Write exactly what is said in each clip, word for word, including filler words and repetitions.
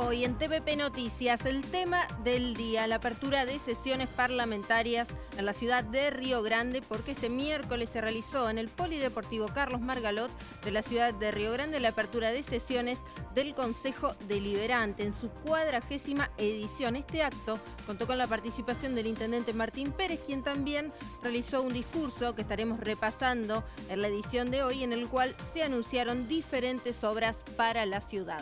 Hoy en T V P Noticias, el tema del día, la apertura de sesiones parlamentarias en la ciudad de Río Grande, porque este miércoles se realizó en el Polideportivo Carlos Margalot de la ciudad de Río Grande la apertura de sesiones del Consejo Deliberante en su cuadragésima edición. Este acto contó con la participación del intendente Martín Pérez, quien también realizó un discurso que estaremos repasando en la edición de hoy, en el cual se anunciaron diferentes obras para la ciudad.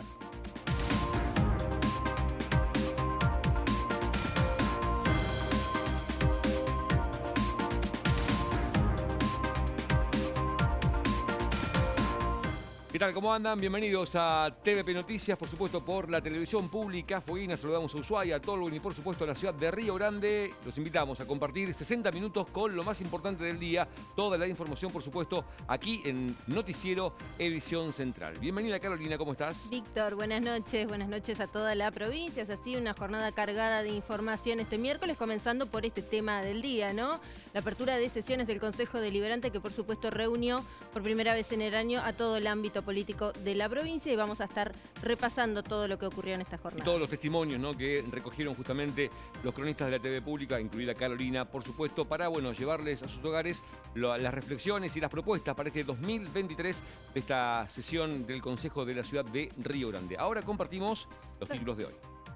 ¿Qué tal? ¿Cómo andan? Bienvenidos a T V P Noticias, por supuesto por la televisión pública Fueguina. Saludamos a Ushuaia, a Tolwyn y por supuesto a la ciudad de Río Grande. Los invitamos a compartir sesenta minutos con lo más importante del día. Toda la información, por supuesto, aquí en Noticiero Edición Central. Bienvenida, Carolina, ¿cómo estás? Víctor, buenas noches. Buenas noches a toda la provincia. Es así una jornada cargada de información este miércoles, comenzando por este tema del día, ¿no? La apertura de sesiones del Consejo Deliberante, que por supuesto reunió por primera vez en el año a todo el ámbito político de la provincia, y vamos a estar repasando todo lo que ocurrió en esta jornada. Y todos los testimonios, ¿no?, que recogieron justamente los cronistas de la T V pública, incluida Carolina, por supuesto, para, bueno, llevarles a sus hogares lo, las reflexiones y las propuestas para este dos mil veintitrés de esta sesión del Consejo de la ciudad de Río Grande. Ahora compartimos los títulos de hoy.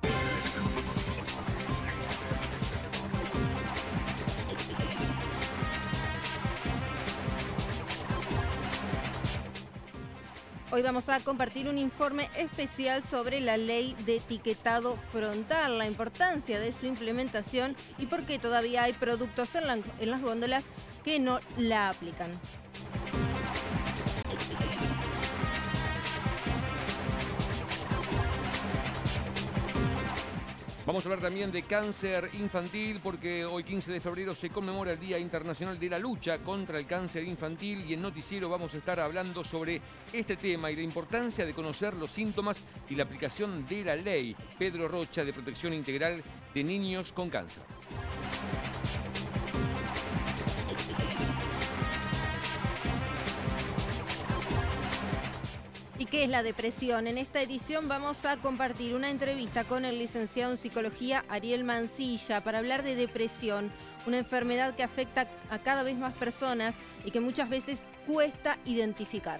Hoy vamos a compartir un informe especial sobre la ley de etiquetado frontal, la importancia de su implementación y por qué todavía hay productos en, la, en las góndolas que no la aplican. Vamos a hablar también de cáncer infantil, porque hoy quince de febrero se conmemora el Día Internacional de la Lucha contra el Cáncer Infantil, y en Noticiero vamos a estar hablando sobre este tema y la importancia de conocer los síntomas y la aplicación de la ley Pedro Rocha de Protección Integral de Niños con Cáncer. ¿Y qué es la depresión? En esta edición vamos a compartir una entrevista con el licenciado en psicología Ariel Mancilla para hablar de depresión, una enfermedad que afecta a cada vez más personas y que muchas veces cuesta identificar.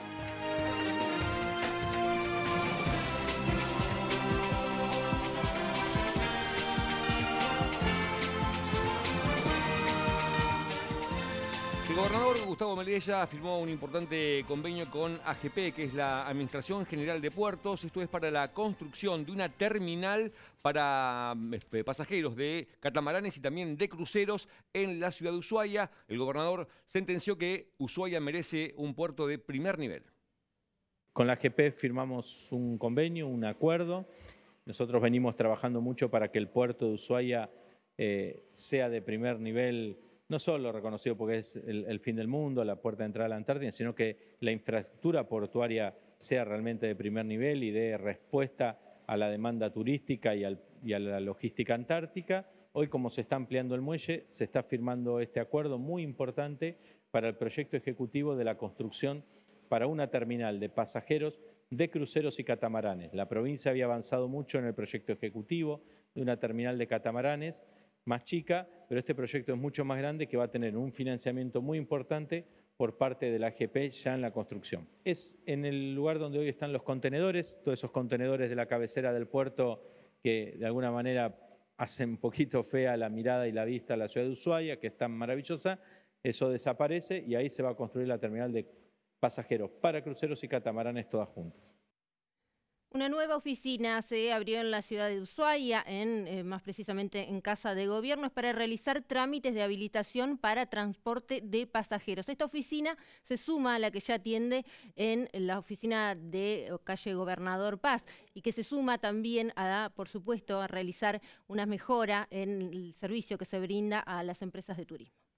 El gobernador Gustavo Melella firmó un importante convenio con A G P, que es la Administración General de Puertos. Esto es para la construcción de una terminal para pasajeros de catamaranes y también de cruceros en la ciudad de Ushuaia. El gobernador sentenció que Ushuaia merece un puerto de primer nivel. Con la A G P firmamos un convenio, un acuerdo. Nosotros venimos trabajando mucho para que el puerto de Ushuaia eh, sea de primer nivel, no solo reconocido porque es el, el fin del mundo, la puerta de entrada a la Antártida, sino que la infraestructura portuaria sea realmente de primer nivel y dé respuesta a la demanda turística y, al, y a la logística antártica. Hoy, como se está ampliando el muelle, se está firmando este acuerdo muy importante para el proyecto ejecutivo de la construcción para una terminal de pasajeros de cruceros y catamaranes. La provincia había avanzado mucho en el proyecto ejecutivo de una terminal de catamaranes más chica, pero este proyecto es mucho más grande, que va a tener un financiamiento muy importante por parte de la A G P ya en la construcción. Es en el lugar donde hoy están los contenedores, todos esos contenedores de la cabecera del puerto que de alguna manera hacen un poquito fea la mirada y la vista a la ciudad de Ushuaia, que es tan maravillosa. Eso desaparece y ahí se va a construir la terminal de pasajeros para cruceros y catamaranes todas juntas. Una nueva oficina se abrió en la ciudad de Ushuaia, en, eh, más precisamente en Casa de Gobierno, es para realizar trámites de habilitación para transporte de pasajeros. Esta oficina se suma a la que ya atiende en la oficina de calle Gobernador Paz y que se suma también a, por supuesto, a realizar una mejora en el servicio que se brinda a las empresas de turismo.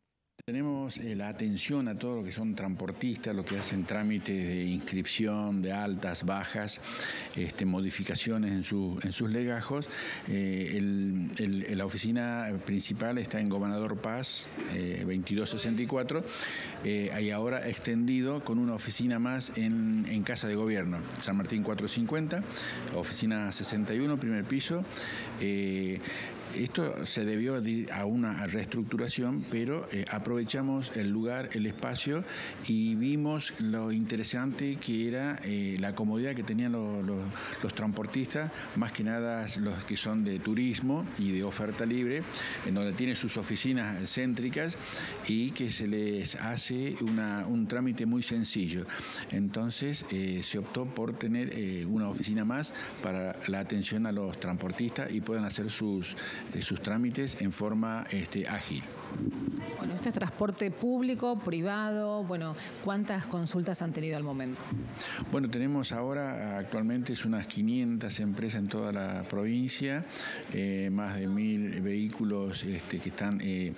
Tenemos eh, la atención a todo lo que son transportistas, lo que hacen trámites de inscripción, de altas, bajas, este, modificaciones en, su, en sus legajos. Eh, el, el, la oficina principal está en Gobernador Paz, eh, veintidós sesenta y cuatro, eh, y ahora extendido con una oficina más en, en Casa de Gobierno, San Martín cuatrocientos cincuenta, oficina sesenta y uno, primer piso. Eh, Esto se debió a una reestructuración, pero eh, aprovechamos el lugar, el espacio y vimos lo interesante que era eh, la comodidad que tenían los, los, los transportistas, más que nada los que son de turismo y de oferta libre, en donde tienen sus oficinas céntricas y que se les hace una, un trámite muy sencillo. Entonces eh, se optó por tener eh, una oficina más para la atención a los transportistas y puedan hacer sus sus trámites en forma este, ágil. Bueno, este es transporte público, privado, bueno, ¿cuántas consultas han tenido al momento? Bueno, tenemos ahora actualmente es unas quinientas empresas en toda la provincia, eh, más de mil vehículos este, que están eh,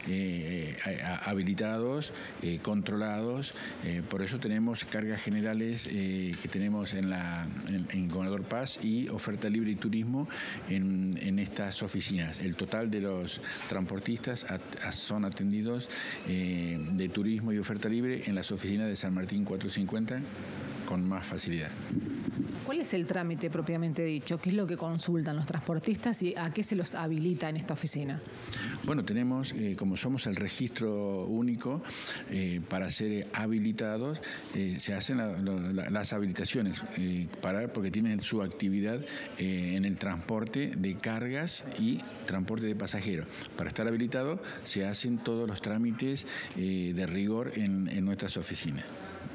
eh, habilitados, eh, controlados, eh, por eso tenemos cargas generales eh, que tenemos en, la, en, en Gobernador Paz y oferta libre y turismo en, en estas oficinas. El total de los transportistas at, son atendidos eh, de turismo y oferta libre en las oficinas de San Martín cuatrocientos cincuenta con más facilidad. ¿Cuál es el trámite propiamente dicho? ¿Qué es lo que consultan los transportistas y a qué se los habilita en esta oficina? Bueno, tenemos, eh, como somos el registro único, eh, para ser habilitados, eh, se hacen la, la, las habilitaciones, eh, para, porque tienen su actividad eh, en el transporte de cargas y transporte de pasajeros. Para estar habilitado se hacen todos los trámites eh, de rigor en, en nuestras oficinas.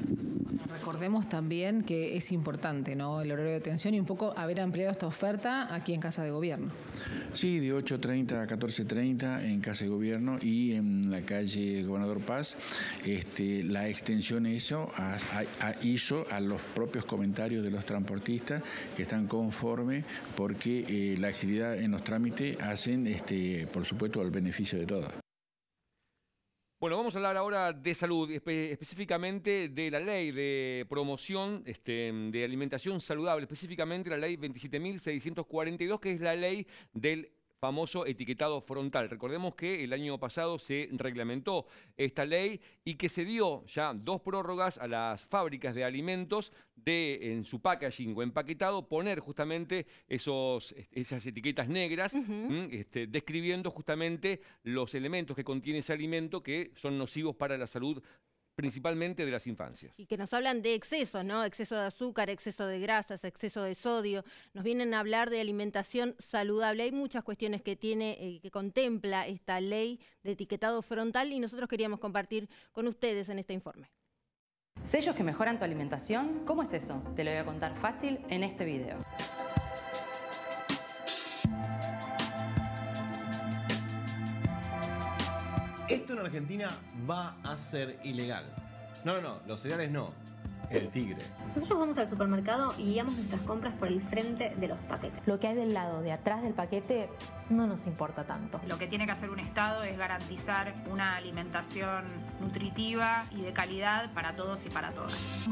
Recordemos también que es importante, ¿no?, el horario de atención y un poco haber ampliado esta oferta aquí en Casa de Gobierno. Sí, de ocho treinta a catorce treinta en Casa de Gobierno y en la calle Gobernador Paz. Este, la extensión eso a, a, a hizo a los propios comentarios de los transportistas que están conformes porque eh, la agilidad en los trámites hacen, este, por supuesto, al beneficio de todos. Bueno, vamos a hablar ahora de salud, espe específicamente de la ley de promoción este, de alimentación saludable, específicamente la ley veintisiete mil seiscientos cuarenta y dos, que es la ley del famoso etiquetado frontal. Recordemos que el año pasado se reglamentó esta ley y que se dio ya dos prórrogas a las fábricas de alimentos de en su packaging o empaquetado poner justamente esos, esas etiquetas negras, uh-huh. este, describiendo justamente los elementos que contiene ese alimento que son nocivos para la salud, principalmente de las infancias. Y que nos hablan de excesos, ¿no? Exceso de azúcar, exceso de grasas, exceso de sodio. Nos vienen a hablar de alimentación saludable. Hay muchas cuestiones que tiene, eh, que contempla esta ley de etiquetado frontal y nosotros queríamos compartir con ustedes en este informe. ¿Sellos que mejoran tu alimentación? ¿Cómo es eso? Te lo voy a contar fácil en este video. Esto en Argentina va a ser ilegal. No, no, no, los cereales no. El tigre. Nosotros vamos al supermercado y guiamos nuestras compras por el frente de los paquetes. Lo que hay del lado de atrás del paquete no nos importa tanto. Lo que tiene que hacer un Estado es garantizar una alimentación nutritiva y de calidad para todos y para todas.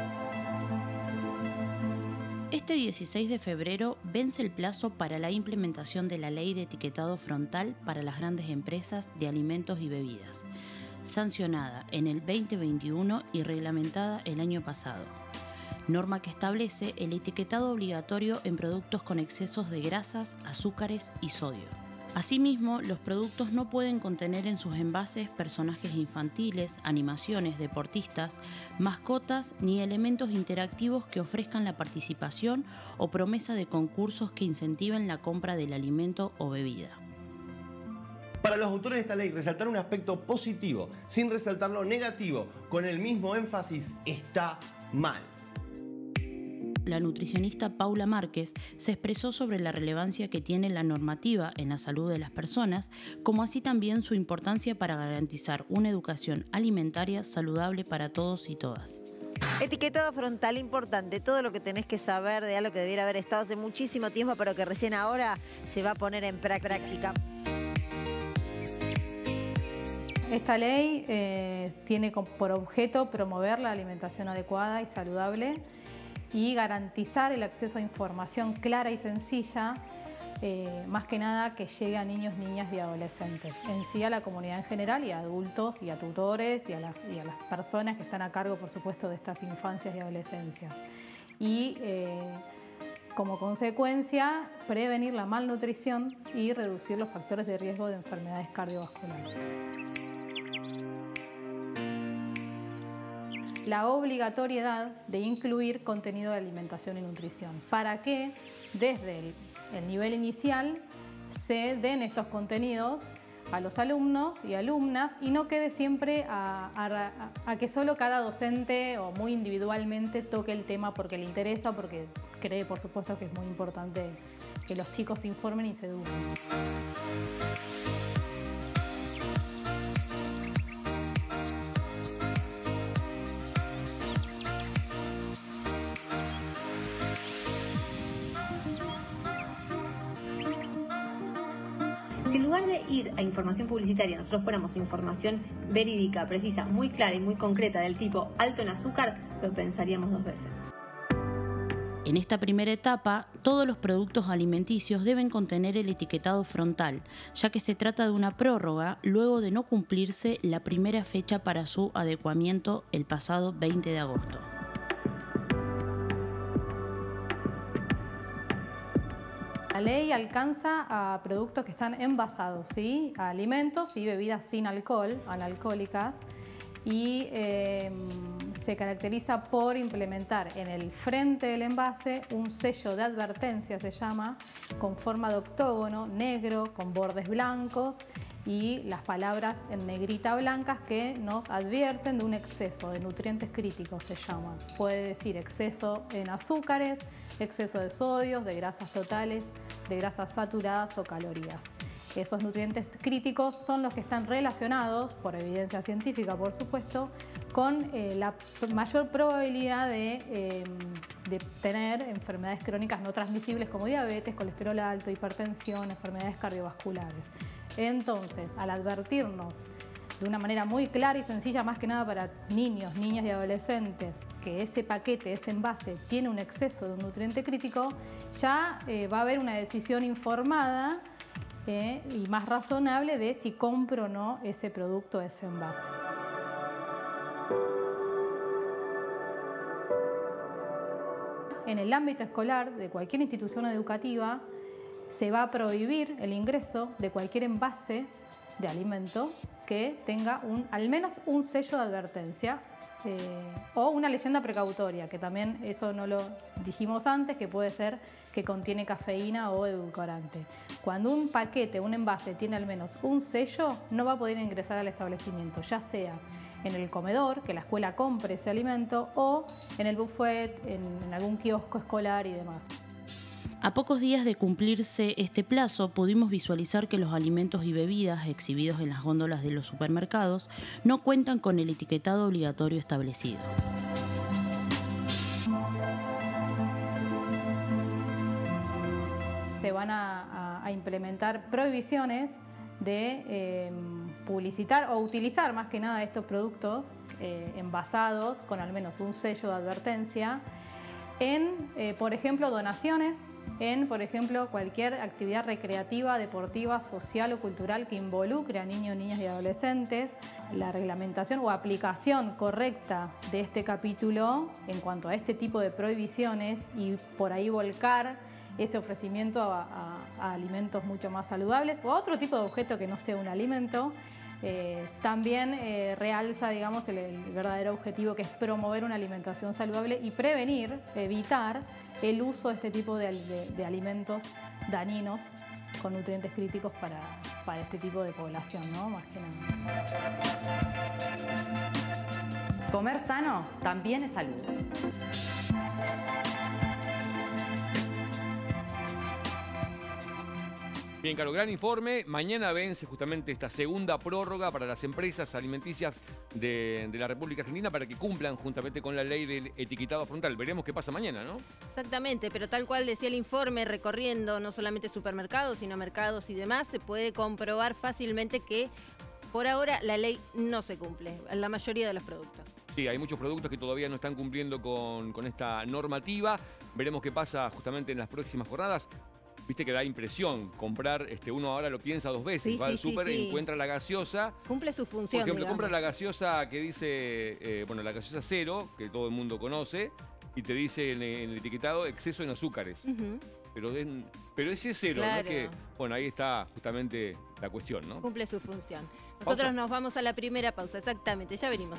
Este dieciséis de febrero vence el plazo para la implementación de la ley de etiquetado frontal para las grandes empresas de alimentos y bebidas, sancionada en el veinte veintiuno y reglamentada el año pasado. Norma que establece el etiquetado obligatorio en productos con excesos de grasas, azúcares y sodio. Asimismo, los productos no pueden contener en sus envases personajes infantiles, animaciones, deportistas, mascotas ni elementos interactivos que ofrezcan la participación o promesa de concursos que incentiven la compra del alimento o bebida. Para los autores de esta ley, resaltar un aspecto positivo sin resaltar lo negativo con el mismo énfasis está mal. La nutricionista Paula Márquez se expresó sobre la relevancia que tiene la normativa en la salud de las personas, como así también su importancia para garantizar una educación alimentaria saludable para todos y todas. Etiquetado frontal, importante, todo lo que tenés que saber de algo que debiera haber estado hace muchísimo tiempo, pero que recién ahora se va a poner en práctica. Esta ley eh, tiene por objeto promover la alimentación adecuada y saludable y garantizar el acceso a información clara y sencilla, eh, más que nada que llegue a niños, niñas y adolescentes, en sí a la comunidad en general y a adultos y a tutores y a las, y a las personas que están a cargo, por supuesto, de estas infancias y adolescencias. Y eh, como consecuencia, prevenir la malnutrición y reducir los factores de riesgo de enfermedades cardiovasculares. La obligatoriedad de incluir contenido de alimentación y nutrición para que desde el, el nivel inicial se den estos contenidos a los alumnos y alumnas y no quede siempre a, a, a que solo cada docente o muy individualmente toque el tema porque le interesa, porque cree, por supuesto, que es muy importante que los chicos se informen y se eduquen. Si en lugar de ir a información publicitaria nosotros fuéramos información verídica, precisa, muy clara y muy concreta del tipo alto en azúcar, lo pensaríamos dos veces. En esta primera etapa, todos los productos alimenticios deben contener el etiquetado frontal, ya que se trata de una prórroga luego de no cumplirse la primera fecha para su adecuamiento el pasado veinte de agosto. La ley alcanza a productos que están envasados, ¿sí? A alimentos y bebidas sin alcohol, analcohólicas, y eh, se caracteriza por implementar en el frente del envase un sello de advertencia, se llama, con forma de octógono, negro, con bordes blancos y las palabras en negrita blancas que nos advierten de un exceso de nutrientes críticos, se llama. Puede decir exceso en azúcares, exceso de sodios, de grasas totales, de grasas saturadas o calorías. Esos nutrientes críticos son los que están relacionados, por evidencia científica por supuesto, con eh, la mayor probabilidad de, eh, de tener enfermedades crónicas no transmisibles como diabetes, colesterol alto, hipertensión, enfermedades cardiovasculares. Entonces, al advertirnos de una manera muy clara y sencilla, más que nada para niños, niñas y adolescentes, que ese paquete, ese envase, tiene un exceso de un nutriente crítico, ya eh, va a haber una decisión informada eh, y más razonable de si compro o no ese producto, ese envase. En el ámbito escolar de cualquier institución educativa, se va a prohibir el ingreso de cualquier envase de alimento que tenga un, al menos un sello de advertencia eh, o una leyenda precautoria, que también eso no lo dijimos antes, que puede ser que contiene cafeína o edulcorante. Cuando un paquete, un envase tiene al menos un sello, no va a poder ingresar al establecimiento, ya sea en el comedor, que la escuela compre ese alimento, o en el buffet, en, en algún kiosco escolar y demás. A pocos días de cumplirse este plazo, pudimos visualizar que los alimentos y bebidas exhibidos en las góndolas de los supermercados no cuentan con el etiquetado obligatorio establecido. Se van a, a, a implementar prohibiciones de eh, publicitar o utilizar más que nada estos productos eh, envasados con al menos un sello de advertencia en, eh, por ejemplo, donaciones, en, por ejemplo, cualquier actividad recreativa, deportiva, social o cultural que involucre a niños, niñas y adolescentes. La reglamentación o aplicación correcta de este capítulo en cuanto a este tipo de prohibiciones y por ahí volcar ese ofrecimiento a, a, a alimentos mucho más saludables o a otro tipo de objeto que no sea un alimento, Eh, también eh, realza, digamos, el, el verdadero objetivo, que es promover una alimentación saludable y prevenir, evitar el uso de este tipo de, de, de alimentos dañinos con nutrientes críticos para, para este tipo de población, ¿no? Más que nada. Comer sano también es salud. Bien, Caro, gran informe. Mañana vence justamente esta segunda prórroga para las empresas alimenticias de, de la República Argentina para que cumplan juntamente con la ley del etiquetado frontal. Veremos qué pasa mañana, ¿no? Exactamente, pero tal cual decía el informe, recorriendo no solamente supermercados, sino mercados y demás, se puede comprobar fácilmente que por ahora la ley no se cumple en la mayoría de los productos. Sí, hay muchos productos que todavía no están cumpliendo con, con esta normativa. Veremos qué pasa justamente en las próximas jornadas. Viste que da impresión comprar, este, uno ahora lo piensa dos veces, Sí, va sí, al sí, súper, sí. encuentra la gaseosa. Cumple su función, Por ejemplo, digamos. compra la gaseosa que dice, eh, bueno, la gaseosa cero, que todo el mundo conoce, y te dice en, en el etiquetado exceso en azúcares. Ujú. Pero, es, pero ese es cero, Claro. ¿no? Es que, bueno, ahí está justamente la cuestión, ¿no? Cumple su función. Nosotros Pausa. nos vamos a la primera pausa, exactamente, ya venimos.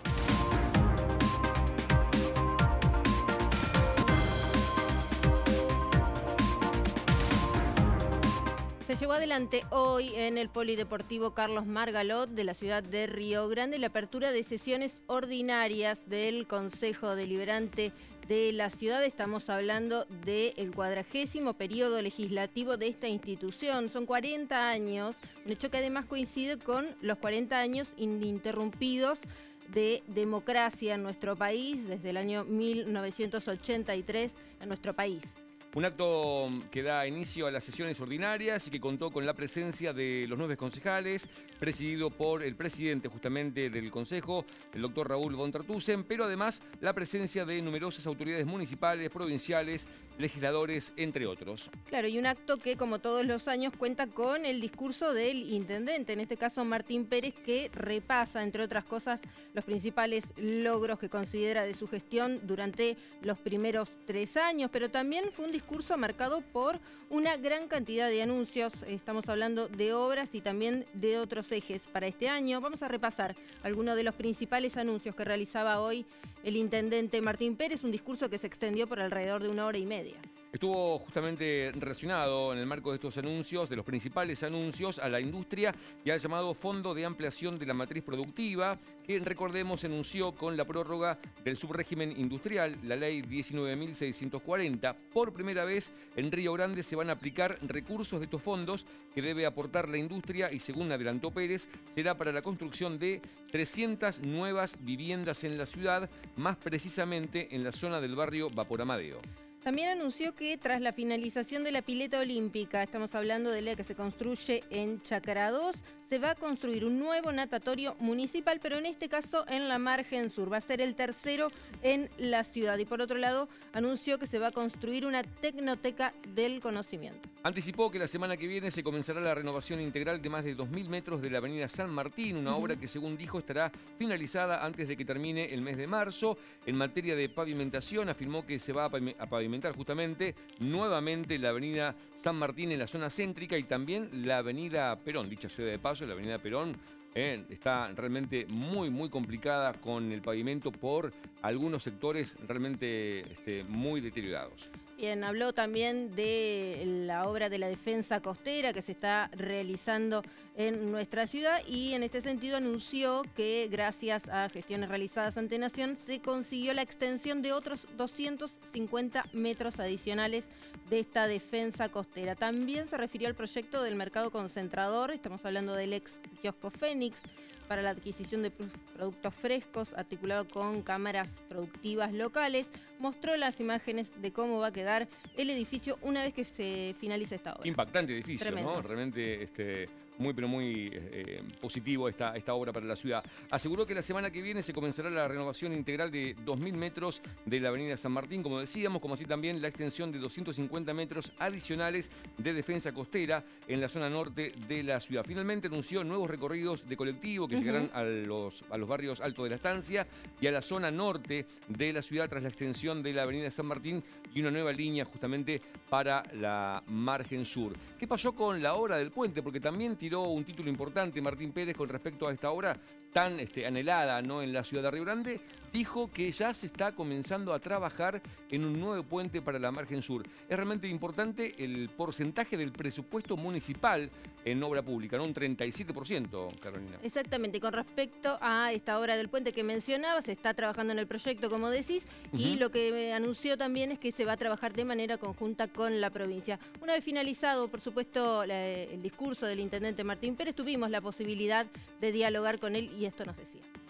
Se llevó adelante hoy en el Polideportivo Carlos Margalot de la ciudad de Río Grande la apertura de sesiones ordinarias del Consejo Deliberante de la ciudad. Estamos hablando del cuadragésimo periodo legislativo de esta institución. Son cuarenta años, un hecho que además coincide con los cuarenta años ininterrumpidos de democracia en nuestro país desde el año mil novecientos ochenta y tres en nuestro país. Un acto que da inicio a las sesiones ordinarias y que contó con la presencia de los nueve concejales, presidido por el presidente justamente del Consejo, el doctor Raúl von Tertusen, pero además la presencia de numerosas autoridades municipales, provinciales, legisladores, entre otros. Claro, y un acto que, como todos los años, cuenta con el discurso del intendente, en este caso Martín Pérez, que repasa, entre otras cosas, los principales logros que considera de su gestión durante los primeros tres años, pero también fue un discurso marcado por una gran cantidad de anuncios. Estamos hablando de obras y también de otros ejes para este año. Vamos a repasar algunos de los principales anuncios que realizaba hoy el intendente Martín Pérez, un discurso que se extendió por alrededor de una hora y media. Estuvo justamente relacionado en el marco de estos anuncios, de los principales anuncios, a la industria y al llamado Fondo de Ampliación de la Matriz Productiva, que recordemos anunció con la prórroga del subrégimen industrial, la ley diecinueve mil seiscientos cuarenta. Por primera vez en Río Grande se van a aplicar recursos de estos fondos que debe aportar la industria y, según adelantó Pérez, será para la construcción de trescientas nuevas viviendas en la ciudad, más precisamente en la zona del barrio Vapor Amadeo. También anunció que tras la finalización de la pileta olímpica, estamos hablando de la que se construye en Chacara dos, se va a construir un nuevo natatorio municipal, pero en este caso en la margen sur. Va a ser el tercero en la ciudad. Y por otro lado, anunció que se va a construir una tecnoteca del conocimiento. Anticipó que la semana que viene se comenzará la renovación integral de más de dos mil metros de la avenida San Martín, una Uh-huh. obra que, según dijo, estará finalizada antes de que termine el mes de marzo. En materia de pavimentación, afirmó que se va a pavimentar justamente nuevamente la avenida San Martín en la zona céntrica y también la avenida Perón, dicha ciudad de paso, la avenida Perón. Eh, está realmente muy, muy complicada con el pavimento por algunos sectores realmente este, muy deteriorados. Bien, habló también de la obra de la defensa costera que se está realizando en nuestra ciudad y en este sentido anunció que gracias a gestiones realizadas ante Nación se consiguió la extensión de otros doscientos cincuenta metros adicionales de esta defensa costera. También se refirió al proyecto del mercado concentrador, estamos hablando del ex kiosco Fénix, para la adquisición de productos frescos, articulado con cámaras productivas locales. Mostró las imágenes de cómo va a quedar el edificio una vez que se finalice esta obra. Impactante edificio, Tremendo. ¿no? Realmente este, muy, pero muy eh, positivo esta, esta obra para la ciudad. Aseguró que la semana que viene se comenzará la renovación integral de dos mil metros de la avenida San Martín, como decíamos, como así también la extensión de doscientos cincuenta metros adicionales de defensa costera en la zona norte de la ciudad. Finalmente anunció nuevos recorridos de colectivo que Uh-huh. llegarán a los, a los barrios Alto de la Estancia y a la zona norte de la ciudad tras la extensión de la avenida San Martín y una nueva línea justamente para la margen sur. ¿Qué pasó con la obra del puente? Porque también tiró un título importante Martín Pérez con respecto a esta obra tan este, anhelada, ¿no?, en la ciudad de Río Grande. Dijo que ya se está comenzando a trabajar en un nuevo puente para la margen sur. Es realmente importante el porcentaje del presupuesto municipal en obra pública, ¿no? Un treinta y siete por ciento, Carolina. Exactamente, con respecto a esta obra del puente que mencionaba, se está trabajando en el proyecto, como decís, y Ujú. lo que anunció también es que se va a trabajar de manera conjunta con la provincia. Una vez finalizado, por supuesto, la- el discurso del intendente Martín Pérez, tuvimos la posibilidad de dialogar con él y esto nos decía.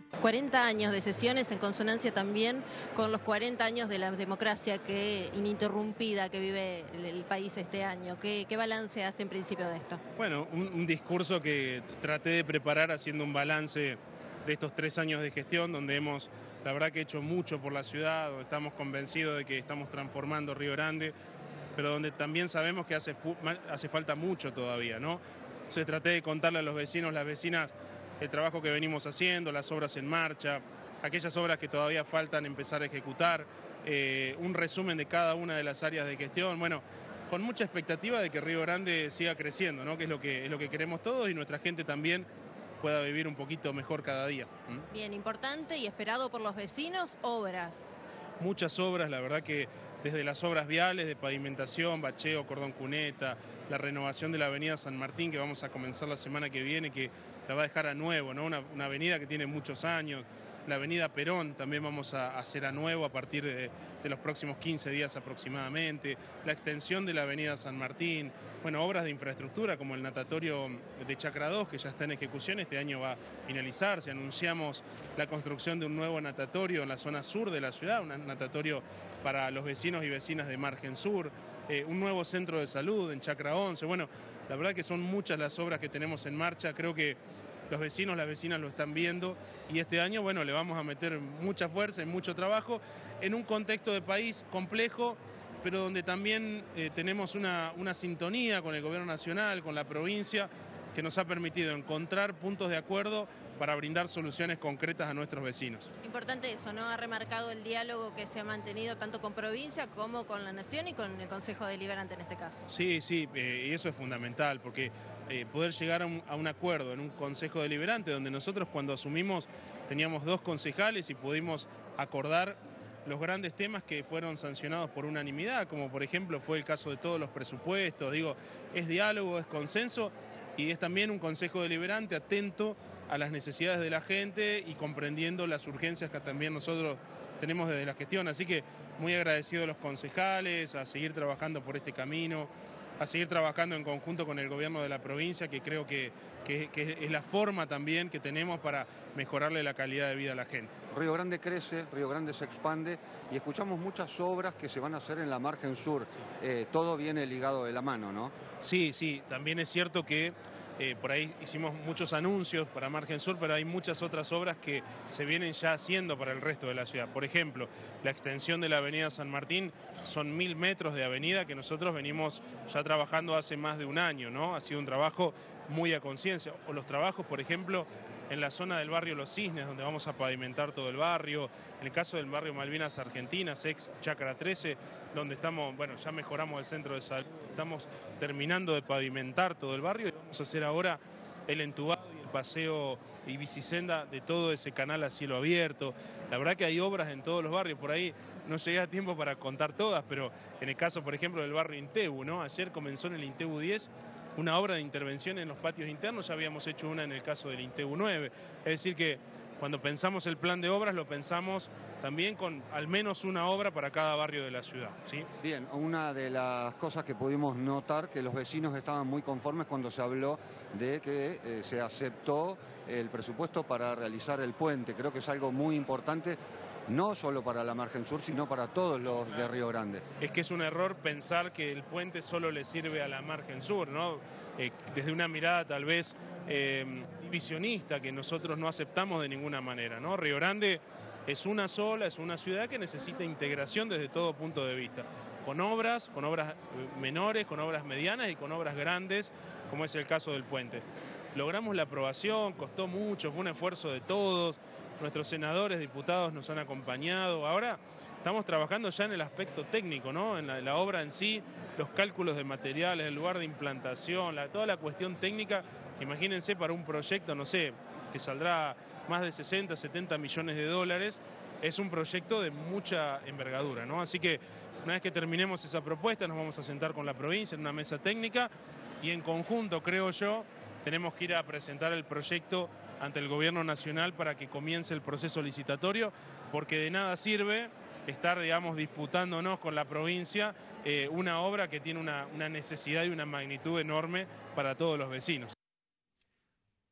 cuarenta años de sesiones en consonancia también con los cuarenta años de la democracia que ininterrumpida que vive el, el país este año. ¿Qué, qué balance hace en principio de esto? Bueno, un, un discurso que traté de preparar haciendo un balance de estos tres años de gestión, donde hemos, la verdad que hecho mucho por la ciudad, donde estamos convencidos de que estamos transformando Río Grande, pero donde también sabemos que hace, hace falta mucho todavía, ¿no? Entonces traté de contarle a los vecinos, las vecinas, el trabajo que venimos haciendo, las obras en marcha, aquellas obras que todavía faltan empezar a ejecutar, eh, un resumen de cada una de las áreas de gestión, bueno, con mucha expectativa de que Río Grande siga creciendo, ¿no? Que es lo que, es lo que queremos todos y nuestra gente también pueda vivir un poquito mejor cada día. ¿Mm? Bien, importante y esperado por los vecinos, obras. Muchas obras, la verdad que desde las obras viales de pavimentación, bacheo, cordón cuneta, la renovación de la avenida San Martín que vamos a comenzar la semana que viene, que la va a dejar a nuevo, ¿no? Una, una avenida que tiene muchos años. La avenida Perón también vamos a hacer a nuevo a partir de, de los próximos quince días aproximadamente. La extensión de la avenida San Martín. Bueno, obras de infraestructura como el natatorio de Chacra dos, que ya está en ejecución, este año va a finalizarse. Anunciamos la construcción de un nuevo natatorio en la zona sur de la ciudad, un natatorio para los vecinos y vecinas de Margen Sur. Eh, un nuevo centro de salud en Chacra once. Bueno, la verdad que son muchas las obras que tenemos en marcha. Creo que los vecinos, las vecinas lo están viendo y este año, bueno, le vamos a meter mucha fuerza y mucho trabajo en un contexto de país complejo, pero donde también eh, tenemos una, una sintonía con el gobierno nacional, con la provincia, que nos ha permitido encontrar puntos de acuerdo para brindar soluciones concretas a nuestros vecinos. Importante eso, ¿no? Ha remarcado el diálogo que se ha mantenido tanto con provincia como con la Nación y con el Consejo Deliberante en este caso. Sí, sí, eh, y eso es fundamental, porque eh, poder llegar a un, a un acuerdo en un Consejo Deliberante, donde nosotros cuando asumimos teníamos dos concejales y pudimos acordar los grandes temas que fueron sancionados por unanimidad, como por ejemplo fue el caso de todos los presupuestos. Digo, es diálogo, es consenso y es también un Consejo Deliberante atento a las necesidades de la gente y comprendiendo las urgencias que también nosotros tenemos desde la gestión. Así que muy agradecido a los concejales, a seguir trabajando por este camino, a seguir trabajando en conjunto con el gobierno de la provincia, que creo que, que, que es la forma también que tenemos para mejorarle la calidad de vida a la gente. Río Grande crece, Río Grande se expande y escuchamos muchas obras que se van a hacer en la margen sur. Eh, todo viene ligado de la mano, ¿no? Sí, sí, también es cierto que Eh, por ahí hicimos muchos anuncios para Margen Sur, pero hay muchas otras obras que se vienen ya haciendo para el resto de la ciudad. Por ejemplo, la extensión de la avenida San Martín, son mil metros de avenida que nosotros venimos ya trabajando hace más de un año, ¿no? Ha sido un trabajo muy a conciencia. O los trabajos, por ejemplo, en la zona del barrio Los Cisnes, donde vamos a pavimentar todo el barrio. En el caso del barrio Malvinas Argentinas, ex Chacra trece, donde estamos, bueno, ya mejoramos el centro de salud, estamos terminando de pavimentar todo el barrio y vamos a hacer ahora el entubado y el paseo y bicisenda de todo ese canal a cielo abierto. La verdad que hay obras en todos los barrios, por ahí no llegué a tiempo para contar todas, pero en el caso, por ejemplo, del barrio Intebu, ¿no? Ayer comenzó en el Intebu diez una obra de intervención en los patios internos, ya habíamos hecho una en el caso del Intebu nueve. Es decir que cuando pensamos el plan de obras lo pensamos también con al menos una obra para cada barrio de la ciudad, ¿sí? Bien, una de las cosas que pudimos notar que los vecinos estaban muy conformes cuando se habló de que eh, se aceptó el presupuesto para realizar el puente. Creo que es algo muy importante, no solo para la Margen Sur, sino para todos los de Río Grande. Es que es un error pensar que el puente solo le sirve a la Margen Sur, ¿no? Eh, desde una mirada tal vez eh, visionista que nosotros no aceptamos de ninguna manera, ¿no? Río Grande es una sola, es una ciudad que necesita integración desde todo punto de vista, con obras, con obras menores, con obras medianas y con obras grandes, como es el caso del puente. Logramos la aprobación, costó mucho, fue un esfuerzo de todos. Nuestros senadores, diputados nos han acompañado. Ahora estamos trabajando ya en el aspecto técnico, ¿no? En la, la obra en sí, los cálculos de materiales, el lugar de implantación, la, toda la cuestión técnica, que imagínense para un proyecto, no sé, que saldrá más de sesenta, setenta millones de dólares, es un proyecto de mucha envergadura, ¿no? Así que una vez que terminemos esa propuesta nos vamos a sentar con la provincia en una mesa técnica y en conjunto, creo yo, tenemos que ir a presentar el proyecto ante el gobierno nacional para que comience el proceso licitatorio, porque de nada sirve estar, digamos, disputándonos con la provincia eh, una obra que tiene una, una necesidad y una magnitud enorme para todos los vecinos.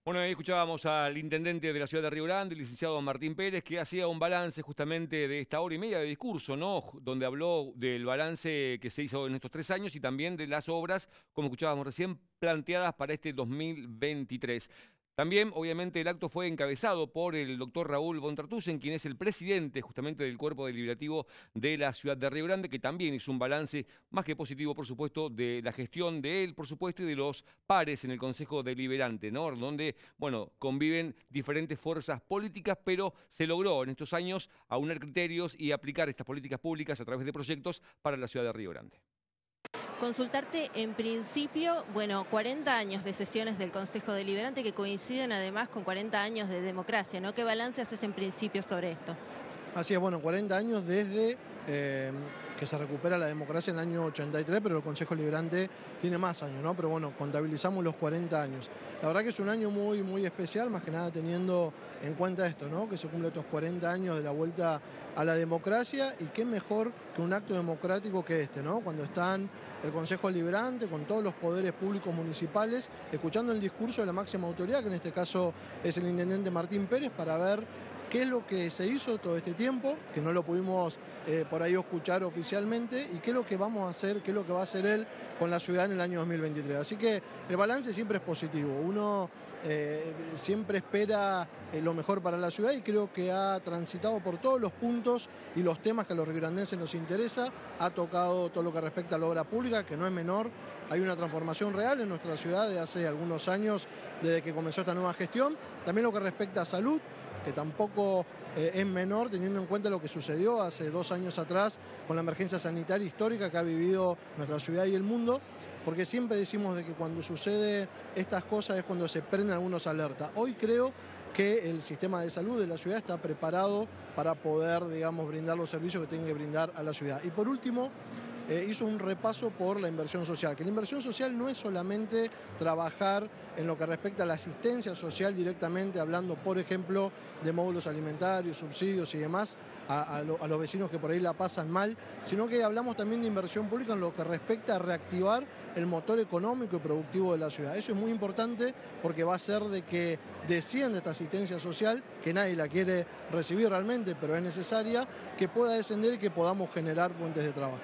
Bueno, ahí escuchábamos al intendente de la ciudad de Río Grande, el licenciado Martín Pérez, que hacía un balance justamente de esta hora y media de discurso, ¿no? Donde habló del balance que se hizo en estos tres años y también de las obras, como escuchábamos recién, planteadas para este dos mil veintitrés. También, obviamente, el acto fue encabezado por el doctor Raúl Bontartusen, quien es el presidente justamente del Cuerpo Deliberativo de la ciudad de Río Grande, que también hizo un balance más que positivo, por supuesto, de la gestión de él, por supuesto, y de los pares en el Consejo Deliberante, ¿no? Donde, bueno, conviven diferentes fuerzas políticas, pero se logró en estos años aunar criterios y aplicar estas políticas públicas a través de proyectos para la ciudad de Río Grande. Consultarte en principio, bueno, cuarenta años de sesiones del Consejo Deliberante que coinciden además con cuarenta años de democracia, ¿no? ¿Qué balance haces en principio sobre esto? Así es, bueno, cuarenta años desde eh, que se recupera la democracia en el año ochenta y tres, pero el Consejo Deliberante tiene más años, ¿no? Pero bueno, contabilizamos los cuarenta años. La verdad que es un año muy, muy especial, más que nada teniendo en cuenta esto, ¿no? Que se cumplen estos cuarenta años de la vuelta a la democracia, y qué mejor que un acto democrático que este, ¿no? Cuando están el Consejo Deliberante con todos los poderes públicos municipales, escuchando el discurso de la máxima autoridad, que en este caso es el intendente Martín Pérez, para ver qué es lo que se hizo todo este tiempo, que no lo pudimos eh, por ahí escuchar oficialmente, y qué es lo que vamos a hacer, qué es lo que va a hacer él con la ciudad en el año dos mil veintitrés. Así que el balance siempre es positivo. Uno eh, siempre espera eh, lo mejor para la ciudad, y creo que ha transitado por todos los puntos y los temas que a los riograndenses nos interesa. Ha tocado todo lo que respecta a la obra pública, que no es menor. Hay una transformación real en nuestra ciudad de hace algunos años, desde que comenzó esta nueva gestión. También lo que respecta a salud, que tampoco eh, es menor, teniendo en cuenta lo que sucedió hace dos años atrás con la emergencia sanitaria histórica que ha vivido nuestra ciudad y el mundo, porque siempre decimos de que cuando sucede estas cosas es cuando se prenden algunos alertas. Hoy creo que el sistema de salud de la ciudad está preparado para poder, digamos, brindar los servicios que tiene que brindar a la ciudad. Y por último, Eh, hizo un repaso por la inversión social, que la inversión social no es solamente trabajar en lo que respecta a la asistencia social directamente, hablando, por ejemplo, de módulos alimentarios, subsidios y demás a, a, lo, a los vecinos que por ahí la pasan mal, sino que hablamos también de inversión pública en lo que respecta a reactivar el motor económico y productivo de la ciudad. Eso es muy importante, porque va a hacer de que descienda esta asistencia social, que nadie la quiere recibir realmente, pero es necesaria, que pueda descender y que podamos generar fuentes de trabajo.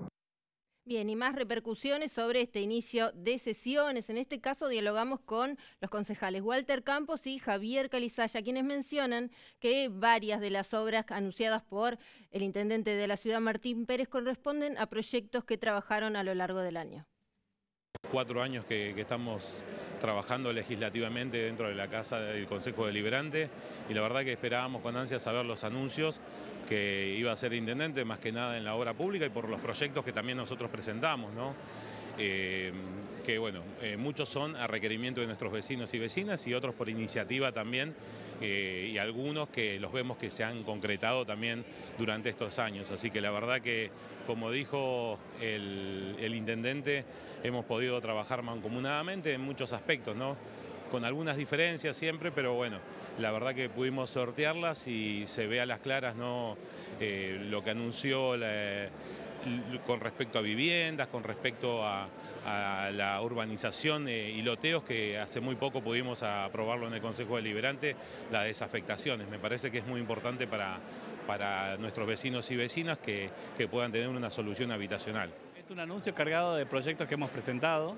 Bien, y más repercusiones sobre este inicio de sesiones. En este caso dialogamos con los concejales Walter Campos y Javier Calizaya, quienes mencionan que varias de las obras anunciadas por el intendente de la ciudad, Martín Pérez, corresponden a proyectos que trabajaron a lo largo del año. Cuatro años que, que estamos trabajando legislativamente dentro de la Casa del Consejo Deliberante, y la verdad que esperábamos con ansias saber los anuncios que iba a ser intendente, más que nada en la obra pública y por los proyectos que también nosotros presentamos, ¿no? Eh, que bueno, eh, muchos son a requerimiento de nuestros vecinos y vecinas, y otros por iniciativa también, eh, y algunos que los vemos que se han concretado también durante estos años. Así que la verdad que, como dijo el, el intendente, hemos podido trabajar mancomunadamente en muchos aspectos, ¿no? Con algunas diferencias siempre, pero bueno, la verdad que pudimos sortearlas y se ve a las claras, ¿no? Eh, lo que anunció la, con respecto a viviendas, con respecto a, a la urbanización eh, y loteos, que hace muy poco pudimos aprobarlo en el Consejo Deliberante, las desafectaciones. Me parece que es muy importante para, para nuestros vecinos y vecinas que, que puedan tener una solución habitacional. Es un anuncio cargado de proyectos que hemos presentado.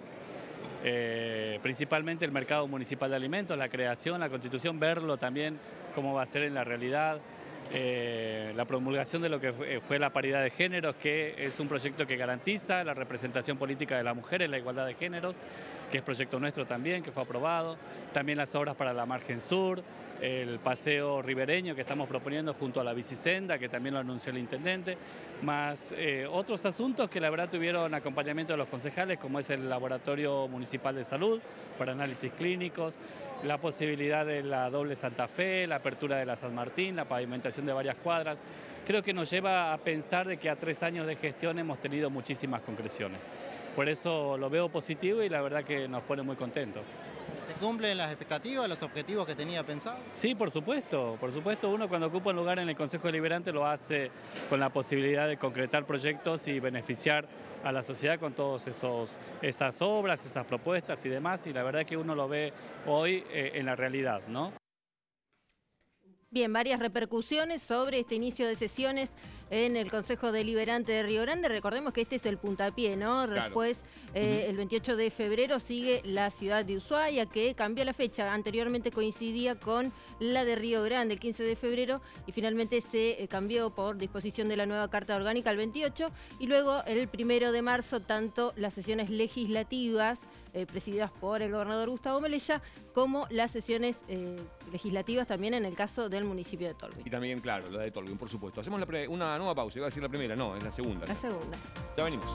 Eh, principalmente el mercado municipal de alimentos, la creación, la constitución, verlo también cómo va a ser en la realidad, eh, la promulgación de lo que fue, fue la paridad de géneros, que es un proyecto que garantiza la representación política de las mujeres, la igualdad de géneros, que es proyecto nuestro también, que fue aprobado, también las obras para la margen sur, el paseo ribereño que estamos proponiendo junto a la bicisenda, que también lo anunció el intendente, más eh, otros asuntos que la verdad tuvieron acompañamiento de los concejales, como es el Laboratorio Municipal de Salud para análisis clínicos, la posibilidad de la doble Santa Fe, la apertura de la San Martín, la pavimentación de varias cuadras. Creo que nos lleva a pensar de que a tres años de gestión hemos tenido muchísimas concreciones. Por eso lo veo positivo y la verdad que nos pone muy contentos. cumplen las expectativas, los objetivos que tenía pensado? Sí, por supuesto, por supuesto. Uno cuando ocupa un lugar en el Consejo Deliberante lo hace con la posibilidad de concretar proyectos y beneficiar a la sociedad con todas esas obras, esas propuestas y demás, y la verdad que uno lo ve hoy eh, en la realidad, ¿no? Bien, varias repercusiones sobre este inicio de sesiones en el Consejo Deliberante de Río Grande. Recordemos que este es el puntapié, ¿no? Claro. Después, eh, uh-huh. el veintiocho de febrero sigue la ciudad de Ushuaia, que cambió la fecha. Anteriormente coincidía con la de Río Grande, el quince de febrero, y finalmente se eh, cambió por disposición de la nueva Carta Orgánica al veintiocho. Y luego, el primero de marzo, tanto las sesiones legislativas, Eh, presididas por el gobernador Gustavo Melella, como las sesiones eh, legislativas también en el caso del municipio de Tolwyn. Y también, claro, la de Tolwyn, por supuesto. Hacemos la pre una nueva pausa, iba a decir la primera, no, es la segunda. La segunda. Ya venimos.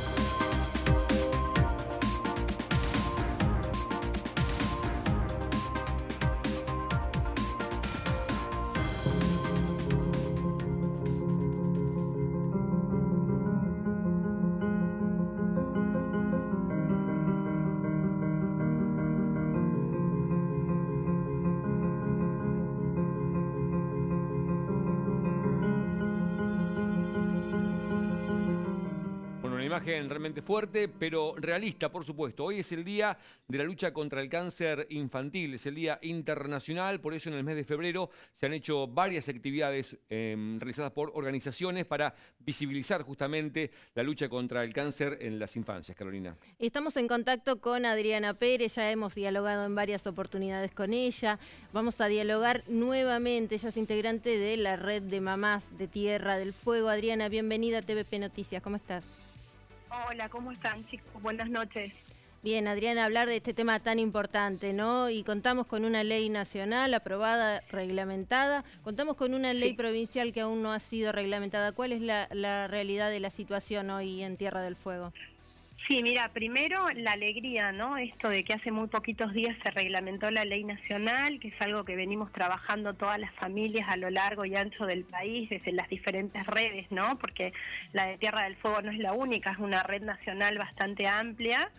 Imagen realmente fuerte, pero realista, por supuesto. Hoy es el día de la lucha contra el cáncer infantil, es el día internacional, por eso en el mes de febrero se han hecho varias actividades eh, realizadas por organizaciones para visibilizar justamente la lucha contra el cáncer en las infancias. Carolina. Estamos en contacto con Adriana Pérez, ya hemos dialogado en varias oportunidades con ella. Vamos a dialogar nuevamente, ella es integrante de la red de mamás de Tierra del Fuego. Adriana, bienvenida a T V P Noticias, ¿cómo estás? Hola, ¿cómo están, chicos? Buenas noches. Bien, Adriana, hablar de este tema tan importante, ¿no? Y contamos con una ley nacional aprobada, reglamentada. Contamos con una ley sí. provincial que aún no ha sido reglamentada. ¿Cuál es la, la realidad de la situación hoy en Tierra del Fuego? Sí, mira, primero la alegría, ¿no? Esto de que hace muy poquitos días se reglamentó la ley nacional, que es algo que venimos trabajando todas las familias a lo largo y ancho del país, desde las diferentes redes, ¿no? Porque la de Tierra del Fuego no es la única, es una red nacional bastante amplia.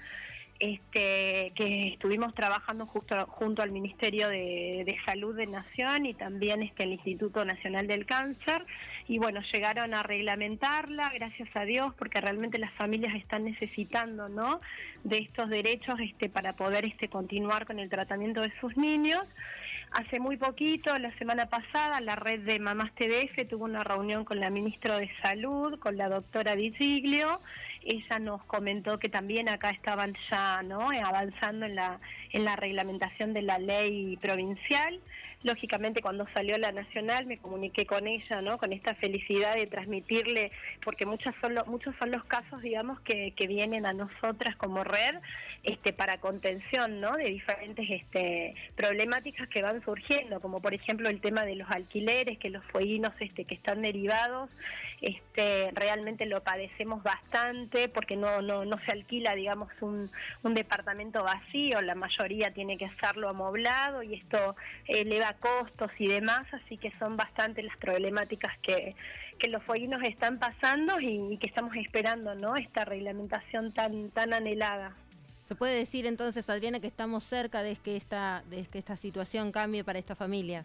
Este, que estuvimos trabajando justo, junto al Ministerio de, de Salud de Nación y también este, el Instituto Nacional del Cáncer, y bueno, llegaron a reglamentarla, gracias a Dios, porque realmente las familias están necesitando, ¿no?, de estos derechos este, para poder este, continuar con el tratamiento de sus niños. Hace muy poquito, la semana pasada, la red de Mamás T D F tuvo una reunión con la ministra de Salud, con la doctora Vigiglio. Ella nos comentó que también acá estaban ya, ¿no?, avanzando en la, en la reglamentación de la ley provincial. Lógicamente, cuando salió la nacional me comuniqué con ella, ¿no?, con esta felicidad de transmitirle, porque muchos son los, muchos son los casos, digamos, que, que vienen a nosotras como red este, para contención, ¿no?, de diferentes este, problemáticas que van surgiendo, como por ejemplo el tema de los alquileres, que los fueguinos este, que están derivados, este, realmente lo padecemos bastante, porque no, no, no se alquila, digamos, un, un departamento vacío, la mayoría tiene que hacerlo amoblado y esto eleva costos y demás, así que son bastante las problemáticas que, que los fueguinos están pasando y, y que estamos esperando, ¿no?, esta reglamentación tan, tan anhelada. ¿Se puede decir entonces, Adriana, que estamos cerca de que esta, de que esta situación cambie para estas familias?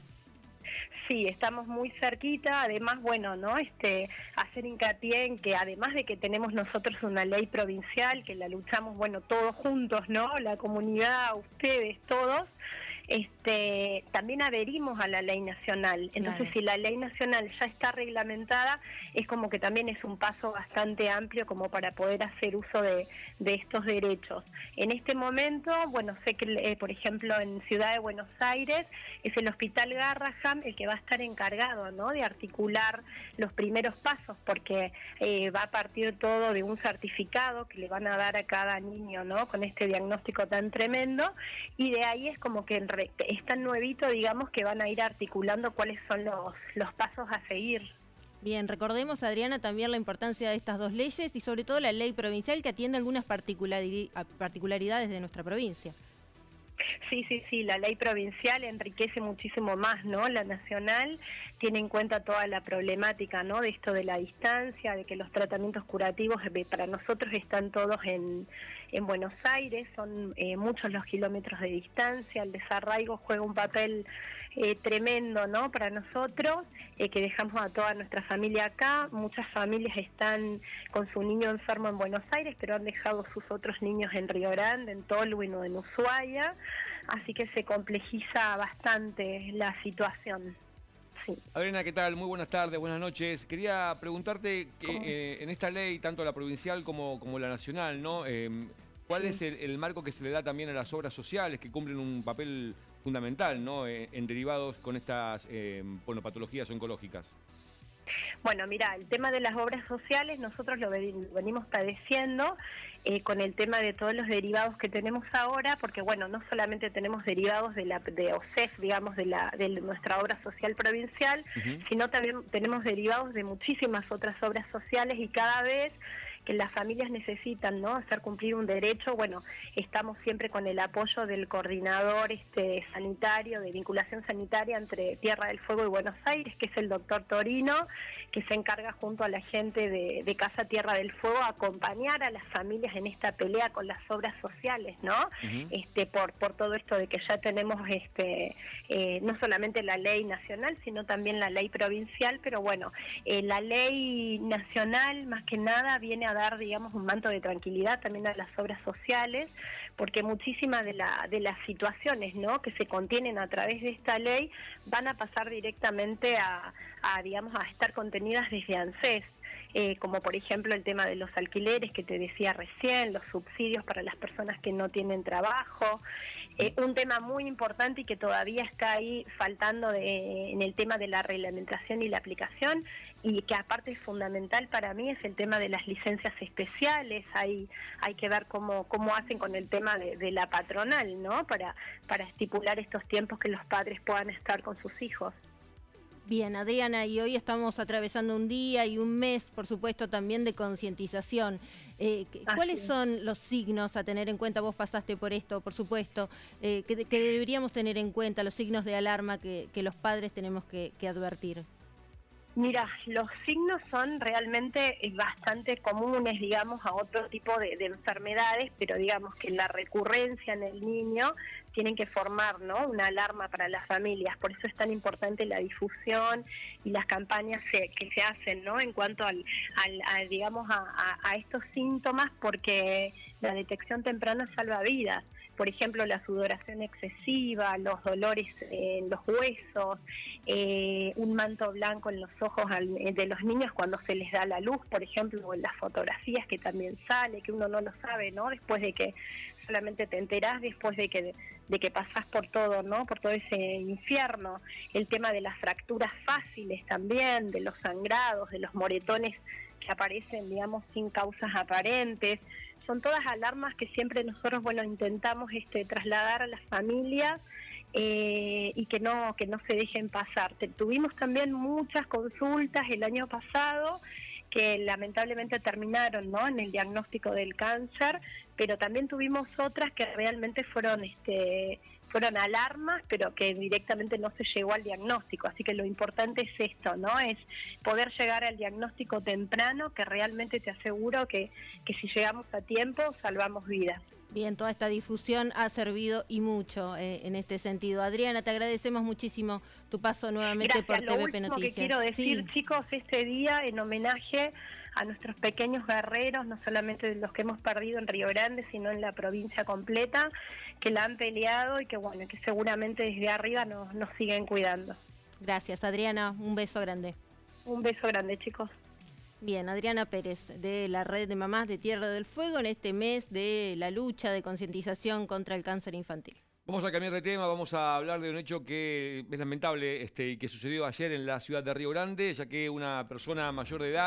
Sí, estamos muy cerquita, además, bueno, ¿no? Este, hacer hincapié en que además de que tenemos nosotros una ley provincial, que la luchamos, bueno, todos juntos, ¿no?, la comunidad, ustedes, todos, este, también adherimos a la ley nacional. Entonces, claro, si la ley nacional ya está reglamentada, es como que también es un paso bastante amplio como para poder hacer uso de, de estos derechos. En este momento, bueno, sé que, eh, por ejemplo, en Ciudad de Buenos Aires, es el Hospital Garrahan el que va a estar encargado, ¿no?, de articular los primeros pasos, porque eh, va a partir todo de un certificado que le van a dar a cada niño, ¿no?, con este diagnóstico tan tremendo, y de ahí es como que en es tan nuevito, digamos, que van a ir articulando cuáles son los, los pasos a seguir. Bien, recordemos, Adriana, también la importancia de estas dos leyes y sobre todo la ley provincial que atiende algunas particularidades de nuestra provincia. Sí, sí, sí, la ley provincial enriquece muchísimo más, ¿no? La nacional tiene en cuenta toda la problemática, ¿no? De esto de la distancia, de que los tratamientos curativos para nosotros están todos en, en Buenos Aires, son eh, muchos los kilómetros de distancia, el desarraigo juega un papel eh, tremendo, ¿no? Para nosotros, eh, que dejamos a toda nuestra familia acá, muchas familias están con su niño enfermo en Buenos Aires, pero han dejado sus otros niños en Río Grande, en Tolwyn o en Ushuaia, así que se complejiza bastante la situación. Sí. Adriana, ¿qué tal? Muy buenas tardes, buenas noches. Quería preguntarte que eh, en esta ley, tanto la provincial como, como la nacional, ¿no? Eh, ¿Cuál sí. es el, el marco que se le da también a las obras sociales que cumplen un papel fundamental, ¿no? Eh, en derivados con estas eh, bueno, patologías oncológicas? Bueno, mira, el tema de las obras sociales nosotros lo venimos padeciendo eh, con el tema de todos los derivados que tenemos ahora, porque bueno, no solamente tenemos derivados de la de O S E F, digamos, de, la, de nuestra obra social provincial, uh-huh. sino también tenemos derivados de muchísimas otras obras sociales y cada vez que las familias necesitan, ¿no?, hacer cumplir un derecho, bueno, estamos siempre con el apoyo del coordinador este, sanitario, de vinculación sanitaria entre Tierra del Fuego y Buenos Aires, que es el doctor Torino, que se encarga junto a la gente de, de Casa Tierra del Fuego a acompañar a las familias en esta pelea con las obras sociales, ¿no? Uh-huh. este, por, por todo esto de que ya tenemos este, eh, no solamente la ley nacional, sino también la ley provincial, pero bueno, eh, la ley nacional más que nada viene a dar, digamos, un manto de tranquilidad también a las obras sociales, porque muchísimas de, la, de las situaciones, ¿no?, que se contienen a través de esta ley van a pasar directamente a, a digamos, a estar contenidas desde ANSES. Eh, como por ejemplo el tema de los alquileres que te decía recién, los subsidios para las personas que no tienen trabajo, eh, un tema muy importante y que todavía está ahí faltando de, en el tema de la reglamentación y la aplicación, y que aparte es fundamental para mí, es el tema de las licencias especiales. Hay, hay que ver cómo, cómo hacen con el tema de, de la patronal, ¿no?, para, para estipular estos tiempos que los padres puedan estar con sus hijos. Bien, Adriana, y hoy estamos atravesando un día y un mes, por supuesto, también de concientización. Eh, ¿Cuáles son los signos a tener en cuenta? Vos pasaste por esto, por supuesto, eh, que, que deberíamos tener en cuenta, los signos de alarma que, que los padres tenemos que, que advertir. Mira, los signos son realmente bastante comunes, digamos, a otro tipo de, de enfermedades, pero digamos que la recurrencia en el niño tienen que formar, ¿no?, una alarma para las familias. Por eso es tan importante la difusión y las campañas que, que se hacen, ¿no?, en cuanto al, al a, digamos, a, a, a estos síntomas, porque la detección temprana salva vidas. Por ejemplo, la sudoración excesiva, los dolores en los huesos, eh, un manto blanco en los ojos de los niños cuando se les da la luz, por ejemplo, o en las fotografías que también sale, que uno no lo sabe, ¿no?, después de que solamente te enterás después de que de, de que pasás por todo, ¿no?, por todo ese infierno. El tema de las fracturas fáciles también, de los sangrados, de los moretones que aparecen, digamos, sin causas aparentes. Son todas alarmas que siempre nosotros, bueno, intentamos este, trasladar a las familias eh, y que no, que no se dejen pasar. Tuvimos también muchas consultas el año pasado que lamentablemente terminaron, ¿no?, en el diagnóstico del cáncer, pero también tuvimos otras que realmente fueron este fueron alarmas, pero que directamente no se llegó al diagnóstico. Así que lo importante es esto, ¿no?, es poder llegar al diagnóstico temprano, que realmente te aseguro que, que si llegamos a tiempo salvamos vidas. Bien, toda esta difusión ha servido y mucho eh, en este sentido. Adriana, te agradecemos muchísimo tu paso nuevamente Gracias. por Lo T V P último Noticias. que quiero decir, sí. chicos, este día en homenaje a nuestros pequeños guerreros, no solamente de los que hemos perdido en Río Grande, sino en la provincia completa, que la han peleado y que bueno, que seguramente desde arriba nos, nos siguen cuidando. Gracias, Adriana, un beso grande. Un beso grande, chicos. Bien, Adriana Pérez, de la Red de Mamás de Tierra del Fuego, en este mes de la lucha de concientización contra el cáncer infantil. Vamos a cambiar de tema, vamos a hablar de un hecho que es lamentable este, y que sucedió ayer en la ciudad de Río Grande, ya que una persona mayor de edad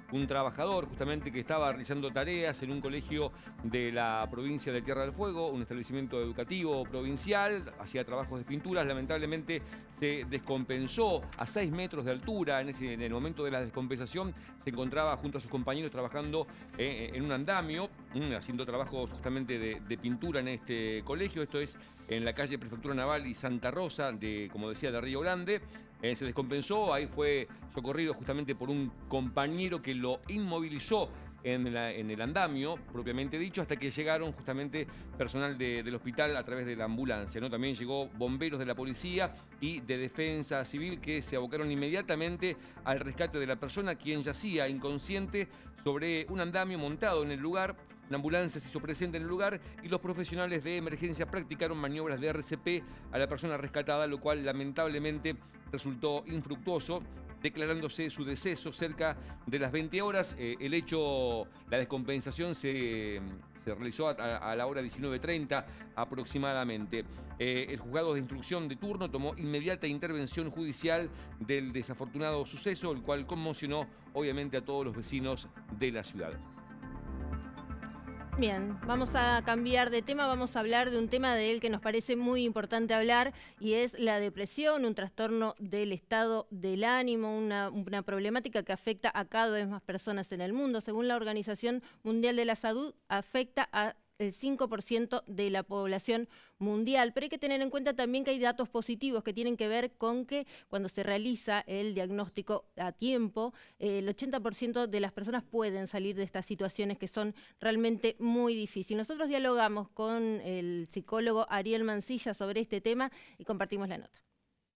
un trabajador justamente que estaba realizando tareas en un colegio de la provincia de Tierra del Fuego, un establecimiento educativo provincial, hacía trabajos de pinturas, lamentablemente se descompensó a seis metros de altura. En, ese, en el momento de la descompensación se encontraba junto a sus compañeros trabajando eh, en un andamio, mm, haciendo trabajos justamente de, de pintura en este colegio. Esto es en la calle Prefectura Naval y Santa Rosa, de, como decía, de Río Grande. Eh, se descompensó, ahí fue socorrido justamente por un compañero que lo inmovilizó en, la, en el andamio, propiamente dicho, hasta que llegaron justamente personal de, del hospital a través de la ambulancia, ¿no? También llegó bomberos de la policía y de defensa civil que se abocaron inmediatamente al rescate de la persona, quien yacía inconsciente sobre un andamio montado en el lugar. Una ambulancia se hizo presente en el lugar y los profesionales de emergencia practicaron maniobras de R C P a la persona rescatada, lo cual lamentablemente resultó infructuoso, declarándose su deceso cerca de las veinte horas. Eh, el hecho, la descompensación se, se realizó a, a la hora diecinueve treinta aproximadamente. Eh, el juzgado de instrucción de turno tomó inmediata intervención judicial del desafortunado suceso, el cual conmocionó obviamente a todos los vecinos de la ciudad. Bien, vamos a cambiar de tema, vamos a hablar de un tema de él que nos parece muy importante hablar y es la depresión, un trastorno del estado del ánimo, una, una problemática que afecta a cada vez más personas en el mundo. Según la Organización Mundial de la Salud, afecta a el cinco por ciento de la población mundial, pero hay que tener en cuenta también que hay datos positivos que tienen que ver con que cuando se realiza el diagnóstico a tiempo, eh, el ochenta por ciento de las personas pueden salir de estas situaciones que son realmente muy difíciles. Nosotros dialogamos con el psicólogo Ariel Mancilla sobre este tema y compartimos la nota.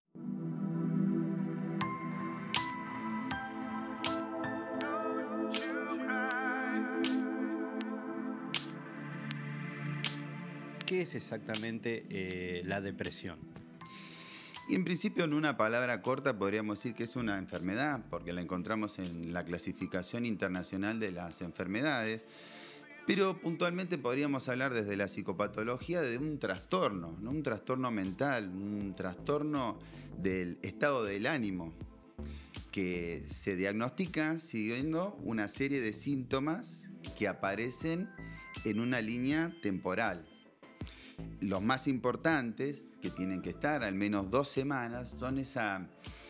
¿Qué es exactamente eh, la depresión? Y en principio, en una palabra corta, podríamos decir que es una enfermedad, porque la encontramos en la clasificación internacional de las enfermedades, pero puntualmente podríamos hablar desde la psicopatología de un trastorno, ¿no? Un trastorno mental, un trastorno del estado del ánimo, que se diagnostica siguiendo una serie de síntomas que aparecen en una línea temporal. Los más importantes, que tienen que estar al menos dos semanas, son esa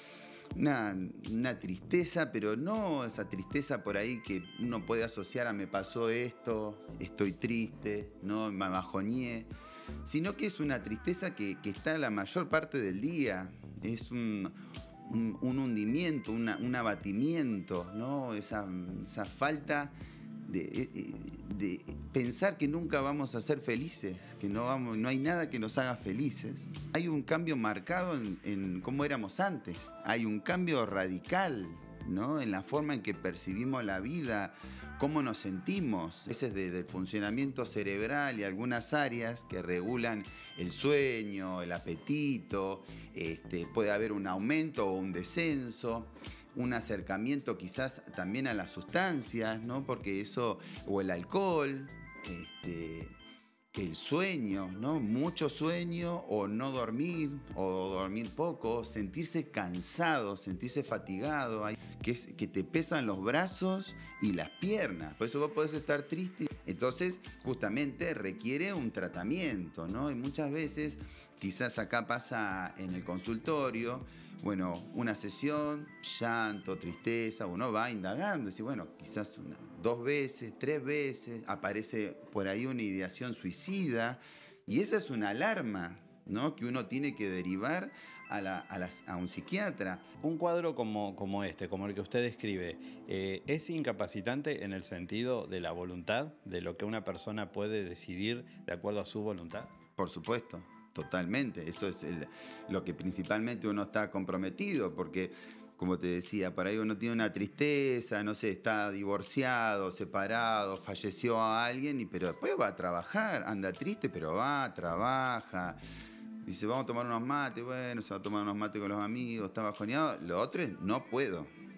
una, una tristeza, pero no esa tristeza por ahí que uno puede asociar a me pasó esto, estoy triste, no me bajoneé, sino que es una tristeza que, que está la mayor parte del día. Es un, un, un hundimiento, una, un abatimiento, ¿no? Esa, esa falta De, de pensar que nunca vamos a ser felices, que no, vamos, no hay nada que nos haga felices. Hay un cambio marcado en, en cómo éramos antes, hay un cambio radical, ¿no? En la forma en que percibimos la vida, cómo nos sentimos. Ese es de, del funcionamiento cerebral y algunas áreas que regulan el sueño, el apetito, este, puede haber un aumento o un descenso. Un acercamiento quizás también a las sustancias, ¿no? Porque eso, o el alcohol, este, el sueño, ¿no? Mucho sueño, o no dormir, o dormir poco, sentirse cansado, sentirse fatigado, que, es, que te pesan los brazos y las piernas, por eso vos podés estar triste. Entonces, justamente requiere un tratamiento, ¿no? Y muchas veces, quizás acá pasa en el consultorio, bueno, una sesión, llanto, tristeza, uno va indagando, dice, bueno, quizás una, dos veces, tres veces, aparece por ahí una ideación suicida, y esa es una alarma, ¿no? Que uno tiene que derivar a, la, a, las, a un psiquiatra. Un cuadro como, como este, como el que usted describe, eh, ¿es incapacitante en el sentido de la voluntad, de lo que una persona puede decidir de acuerdo a su voluntad? Por supuesto. Totalmente, eso es el, lo que principalmente uno está comprometido, porque, como te decía, por ahí uno tiene una tristeza, no sé, está divorciado, separado, falleció a alguien, y, pero después va a trabajar, anda triste, pero va, trabaja, dice, vamos a tomar unos mates, bueno, se va a tomar unos mates con los amigos, está bajoneado. Lo otro es, no puedo.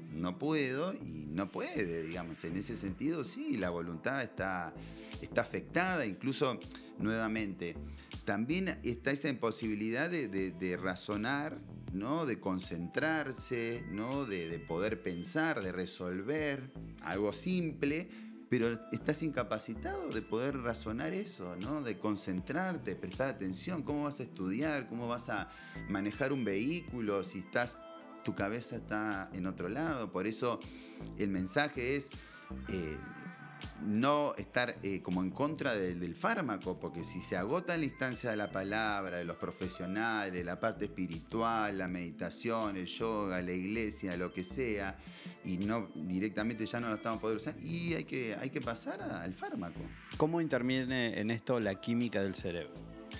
no puedo y no puede, digamos. En ese sentido, sí, la voluntad está, está afectada, incluso, nuevamente, también está esa imposibilidad de, de, de razonar, ¿no? De concentrarse, ¿no? De, de poder pensar, de resolver algo simple, pero estás incapacitado de poder razonar eso, ¿no? De concentrarte, prestar atención. ¿Cómo vas a estudiar? ¿Cómo vas a manejar un vehículo si estás, tu cabeza está en otro lado? Por eso el mensaje es eh, no estar eh, como en contra de, del fármaco, porque si se agota la instancia de la palabra, de los profesionales, la parte espiritual, la meditación, el yoga, la iglesia, lo que sea, y no directamente ya no lo estamos podendo usar, y hay que, hay que pasar a, al fármaco. ¿Cómo interviene en esto la química del cerebro?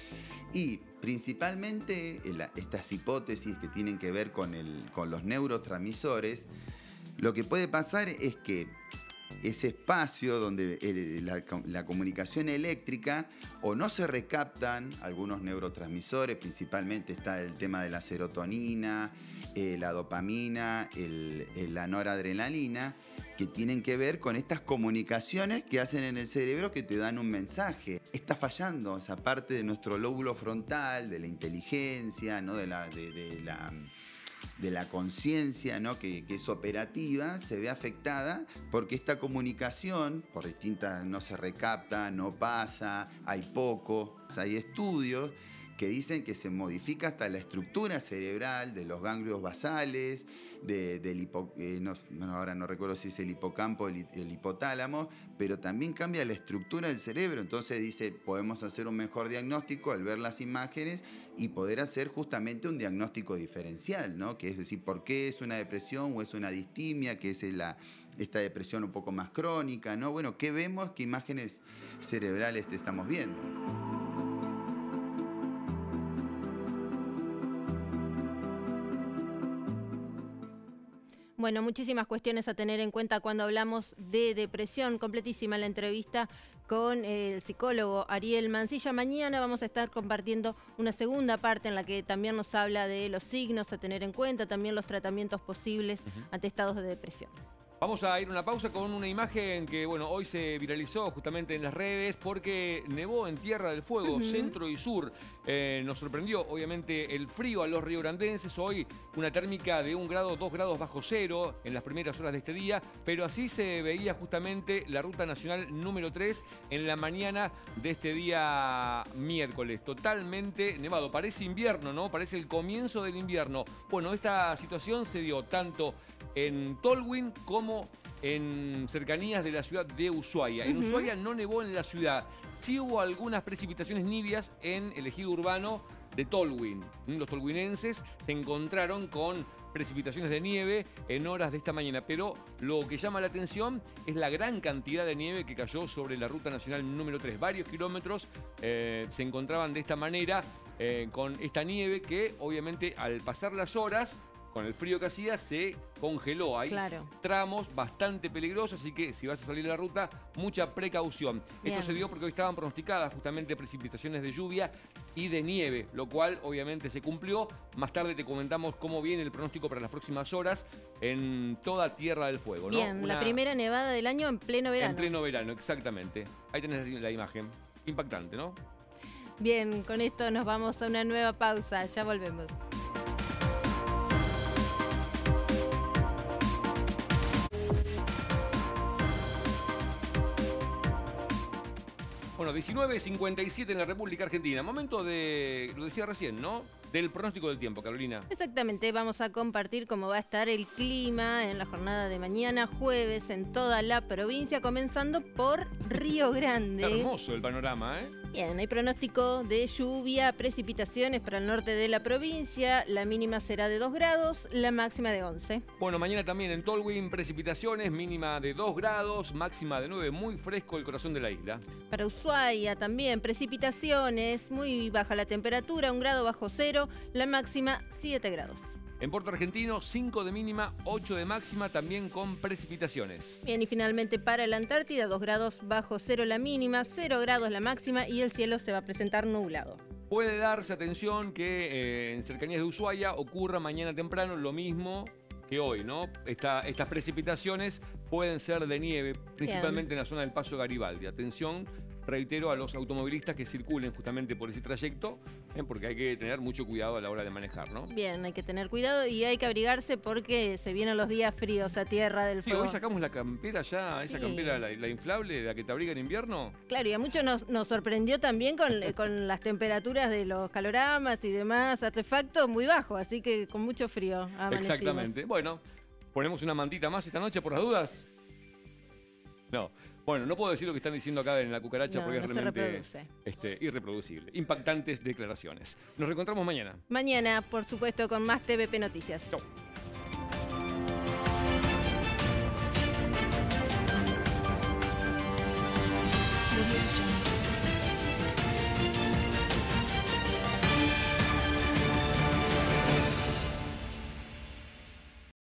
Y principalmente la, estas hipótesis que tienen que ver con, el, con los neurotransmisores, lo que puede pasar es que ese espacio donde el, la, la comunicación eléctrica o no se recaptan algunos neurotransmisores, principalmente está el tema de la serotonina, eh, la dopamina, el, el, la noradrenalina, que tienen que ver con estas comunicaciones que hacen en el cerebro que te dan un mensaje. Está fallando esa parte de nuestro lóbulo frontal, de la inteligencia, ¿no? de la... De, de la de la conciencia, ¿no? que, que es operativa, se ve afectada porque esta comunicación, por distintas, no se recapta, no pasa, hay poco. Hay estudios que dicen que se modifica hasta la estructura cerebral de los ganglios basales, de, del hipo, eh, no, bueno, ahora no recuerdo si es el hipocampo o el, el hipotálamo, pero también cambia la estructura del cerebro. Entonces dice, podemos hacer un mejor diagnóstico al ver las imágenes y poder hacer justamente un diagnóstico diferencial, ¿no? Que es decir, ¿por qué es una depresión o es una distimia? ¿Qué es la, esta depresión un poco más crónica, ¿no? Bueno, ¿qué vemos? ¿Qué imágenes cerebrales te estamos viendo? Bueno, muchísimas cuestiones a tener en cuenta cuando hablamos de depresión. Completísima la entrevista con el psicólogo Ariel Mancilla. Mañana vamos a estar compartiendo una segunda parte en la que también nos habla de los signos a tener en cuenta, también los tratamientos posibles uh-huh. ante estados de depresión. Vamos a ir a una pausa con una imagen que, bueno, hoy se viralizó justamente en las redes porque nevó en Tierra del Fuego, uh-huh. centro y sur. Eh, nos sorprendió, obviamente, el frío a los riograndenses. Hoy una térmica de un grado, dos grados bajo cero en las primeras horas de este día, pero así se veía justamente la ruta nacional número tres en la mañana de este día miércoles. Totalmente nevado. Parece invierno, ¿no? Parece el comienzo del invierno. Bueno, esta situación se dio tanto en Tolwyn como en cercanías de la ciudad de Ushuaia. Uh-huh. En Ushuaia no nevó en la ciudad. Sí hubo algunas precipitaciones nibias en el ejido urbano de Tolwyn. Los tolwynenses se encontraron con precipitaciones de nieve en horas de esta mañana, pero lo que llama la atención es la gran cantidad de nieve que cayó sobre la ruta nacional número tres. Varios kilómetros eh, se encontraban de esta manera eh, con esta nieve que obviamente al pasar las horas, con el frío que hacía, se congeló. Hay claro. tramos bastante peligrosos, así que si vas a salir de la ruta, mucha precaución. Bien. Esto se dio porque hoy estaban pronosticadas justamente precipitaciones de lluvia y de nieve, lo cual obviamente se cumplió. Más tarde te comentamos cómo viene el pronóstico para las próximas horas en toda Tierra del Fuego, ¿no? Bien, Una... la primera nevada del año en pleno verano. En pleno verano, exactamente. Ahí tenés la imagen. Impactante, ¿no? Bien, con esto nos vamos a una nueva pausa. Ya volvemos. Bueno, diecinueve cincuenta y siete en la República Argentina. Momento de, lo decía recién, ¿no? Del pronóstico del tiempo, Carolina. Exactamente, vamos a compartir cómo va a estar el clima en la jornada de mañana, jueves, en toda la provincia, comenzando por Río Grande. Está hermoso el panorama, ¿eh? Bien, hay pronóstico de lluvia, precipitaciones para el norte de la provincia. La mínima será de dos grados, la máxima de once. Bueno, mañana también en Tolwyn, precipitaciones, mínima de dos grados, máxima de nueve, muy fresco el corazón de la isla. Para Ushuaia también, precipitaciones, muy baja la temperatura, un grado bajo cero, la máxima siete grados. En Puerto Argentino, cinco de mínima, ocho de máxima, también con precipitaciones. Bien, y finalmente para la Antártida, dos grados bajo cero la mínima, cero grados la máxima y el cielo se va a presentar nublado. Puede darse atención que eh, en cercanías de Ushuaia ocurra mañana temprano lo mismo que hoy, ¿no? Esta, estas precipitaciones pueden ser de nieve, principalmente en la zona del Paso Garibaldi. Atención, reitero a los automovilistas que circulen justamente por ese trayecto, ¿eh? Porque hay que tener mucho cuidado a la hora de manejar, ¿no? Bien, hay que tener cuidado y hay que abrigarse porque se vienen los días fríos a tierra del Sí, fuego. hoy sacamos la campera ya, esa Sí. campera, la, la inflable, la que te abriga en invierno. Claro, y a muchos nos, nos sorprendió también con, con las temperaturas de los caloramas y demás artefactos muy bajos, así que con mucho frío amanecimos. Exactamente. Bueno, ponemos una mantita más esta noche por las dudas. No. Bueno, no puedo decir lo que están diciendo acá en la cucaracha No, porque no es se realmente reproduce. este, irreproducible. Impactantes declaraciones. Nos reencontramos mañana. Mañana, por supuesto, con más T V P Noticias. Chau.